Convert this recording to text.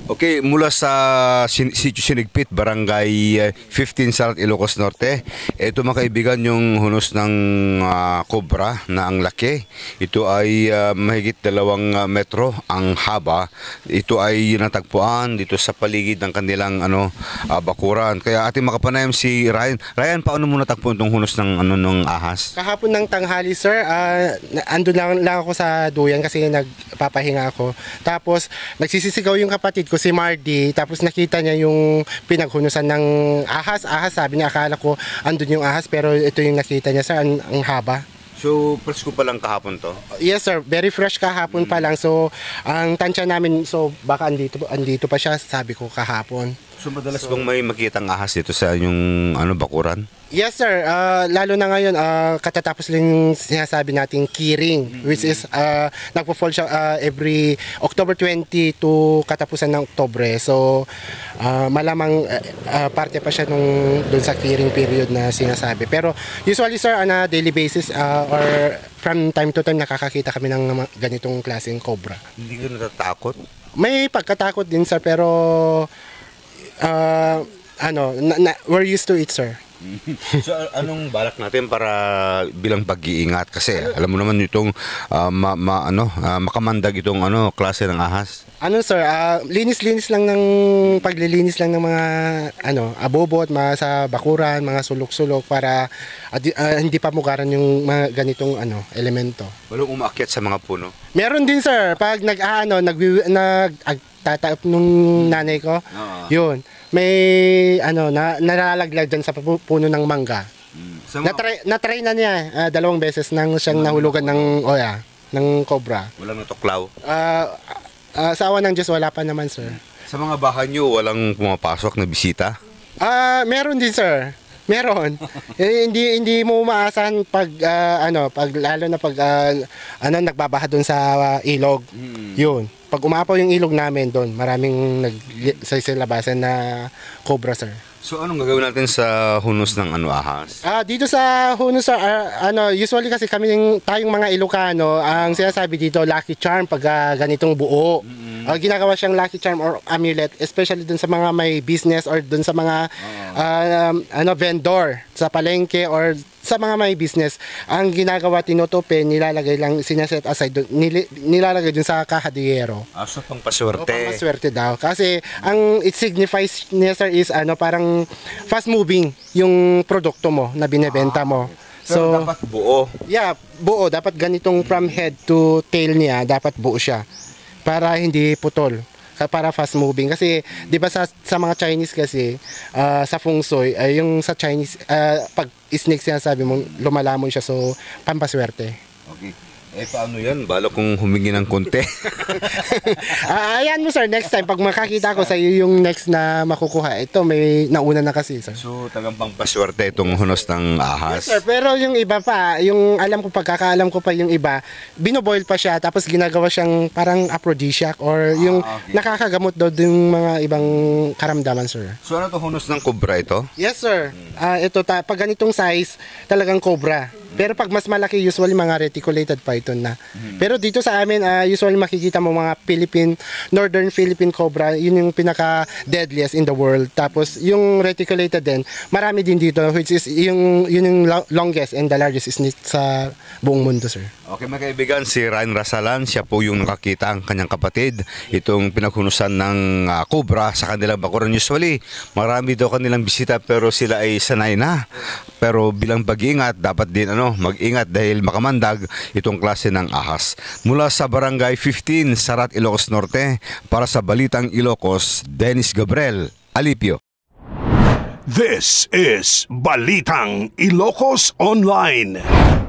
Okay, mula sa Sitio Sinigpit, Barangay 15 Sarat, Ilocos Norte. Ito mga kaibigan yung hunos ng cobra na ang laki. Ito ay mahigit 2 metro ang haba. Ito ay natagpuan dito sa paligid ng kanilang bakuran. Kaya ating makapanayam si Ryan. Ryan, paano mo natagpuan itong hunos ng ahas? Kahapon ng tanghali, sir, andun lang ako sa duyan kasi nagpapahinga ako. Tapos nagsisisigaw yung kapatid ko si Mardy, tapos nakita niya yung pinaghunusan ng ahas. Sabi niya, akala ko andun yung ahas, pero ito yung nakita niya, sir, ang haba. So, presko pa lang kahapon to? Yes, sir, very fresh kahapon pa lang. So, ang tansya namin, so baka andito pa siya, sabi ko kahapon. So, madalas bang may makitang ahas dito sa yung bakuran? Yes, sir. Lalo na ngayon, katatapos lang yung sinasabi nating keyring, which is nagpo-fall siya every October 20 to katapusan ng Oktobre. So, malamang parte pa siya dun sa keyring period na sinasabi. Pero usually, sir, on a daily basis or from time to time, nakakakita kami ng ganitong klaseng cobra. Hindi ka natatakot? May pagkatakot din, sir, pero we're used to it, sir. So anong balak natin para bilang pag-iingat kasi alam mo naman itong makamandag itong klase ng ahas. Sir, linis-linis lang ng paglilinis lang ng mga abobot, mga sa bakuran, mga sulok-sulok para hindi pa mugaran yung mga ganitong elemento. Walang umaakyat sa mga puno. Meron din, sir, pag nagtataop nung nanay ko. Yun. May nalalaglag dyan sa puno ng mangga. Na-try na niya 2 beses nang siyang nahulugan ng cobra. Walang natuklaw? Sa awa ng Diyos, wala pa naman, sir. Sa mga bahay nyo, walang pumapasok na bisita? Meron din, sir. Meron. Hindi mo maasahan pag lalo na pag nagbabaha doon sa ilog. Yun. Pag umapaw yung ilog namin doon, maraming nagsisilabasan na cobra, sir. So anong gagawin natin sa hunos ng ahas? Dito sa hunos, usually kasi tayong mga Ilocano, ang sinasabi dito lucky charm pag ganitong buo. Ginagawa siyang lucky charm or amulet, especially dun sa mga may business or dun sa mga vendor sa palengke or sa mga may business. Ang ginagawa, tinutupi, nilalagay lang, sinaset aside dun, nilalagay dun sa kahadiyero. So pampaswerte. Pampaswerte daw. Kasi ang it signifies niya, sir, is parang fast moving yung produkto mo na binebenta mo. So dapat buo. Yeah, buo. Dapat ganitong from head to tail niya, dapat buo siya. Para hindi putol, para fast moving. Kasi 'di ba sa mga Chinese kasi sa feng shui ay yung sa Chinese pag snake sinasabi mo lumalamon siya, so pampaswerte. Okay. Paano yan? Bala kong humingi ng konti. Ayan mo, sir, next time pag makakita ko sa iyo yung next na makukuha, ito may nauna na kasi, sir. So talagang pampaswerte itong hunos ng ahas. Yes, sir, pero yung iba pa, yung pagkakaalam ko pa yung iba, binoboil pa siya tapos ginagawa siyang parang aphrodisiac or yung nakakagamot daw yung mga ibang karamdaman, sir. So ano to, hunos ng cobra ito? Yes, sir. Ito pag ganitong size, talagang cobra. Pero pag mas malaki, usually mga reticulated python na. Pero dito sa amin, usually makikita mo mga Northern Philippine cobra, yun yung pinaka deadliest in the world. Tapos yung reticulated din, marami din dito, which is yun yung longest and the largest snake sa buong mundo, sir. Okay, mga kaibigan, si Ryan Rasalan, siya po yung nakakita ang kanyang kapatid, itong pinaghunusan ng cobra sa kanilang bakuran. Usually, marami daw kanilang bisita pero sila ay sanay na. Pero bilang pag-iingat, dapat din mag-ingat dahil makamandag itong klase ng ahas. Mula sa Barangay 15, Sarat, Ilocos Norte, para sa Balitang Ilocos, Dennis Gabriel, Alipio. This is Balitang Ilocos Online.